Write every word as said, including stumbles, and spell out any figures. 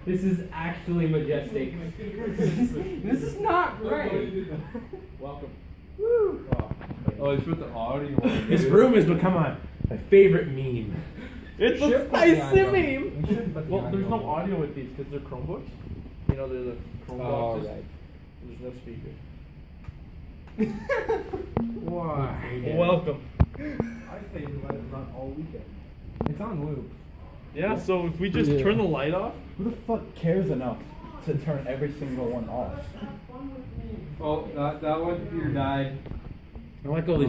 This is actually majestic. This is not right. Welcome. Woo. Oh, it's with the audio. This room has become a, my favorite meme. It's should a put the spicy audio. meme. We should put the Well, there's no audio. audio with these because they're Chromebooks. You know, they're the Chromebooks. Oh, right. There's no speaker. Why? Welcome. I stayed in light run all weekend. It's on loop. Yeah, so if we just Yeah. turn the light off. Who the fuck cares enough to turn every single one off? Oh, that, that one here died. I like all these